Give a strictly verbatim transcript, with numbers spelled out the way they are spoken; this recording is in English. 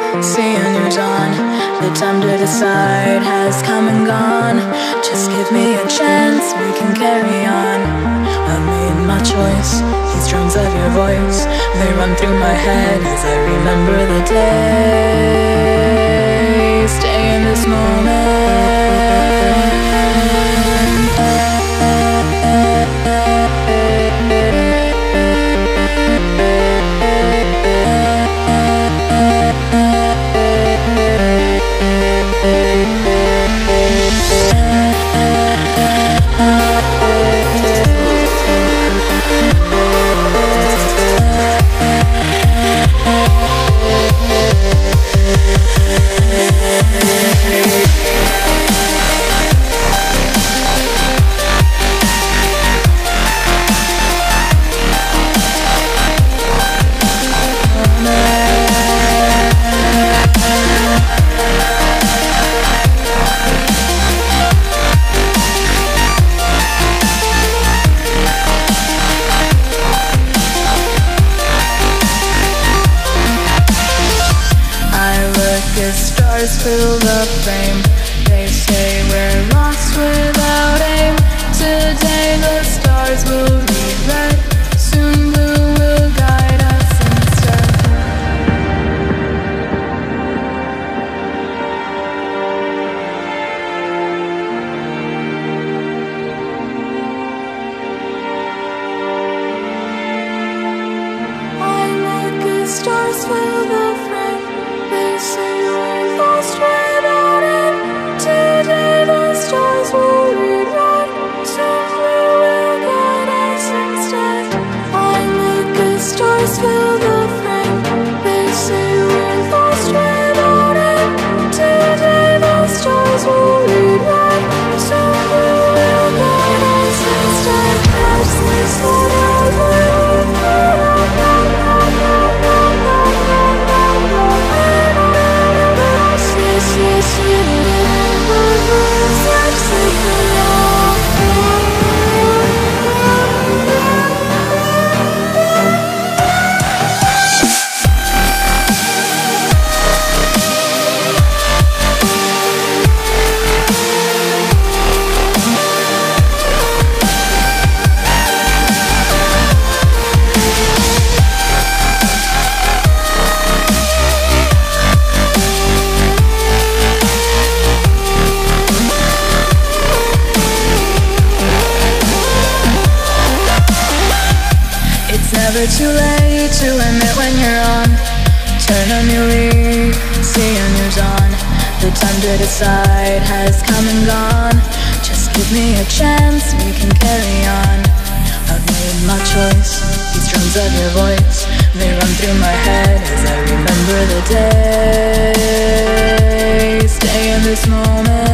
seeing your dawn. The time to decide has come and gone. Just give me a chance, we can carry on. I've made my choice, these drums of your voice, they run through my head as I remember the day. Stay in this moment. Stars fill the frame. They say we're lost without aim. Today the stars will read red. Soon blue will guide us instead. I look at stars fill the frame. They say we're lost without aim. Today the stars will read red. Soon blue will guide us instead. I look at stars fill the frame. They say we're lost without aim. Today the stars will read red. Soon blue will guide us instead. As they slow down, never too late to admit when you're on. Turn a new leaf, see a new dawn. The time to decide has come and gone. Just give me a chance, we can carry on. I've made my choice, these drums of your voice, they run through my head as I remember the day. Stay in this moment.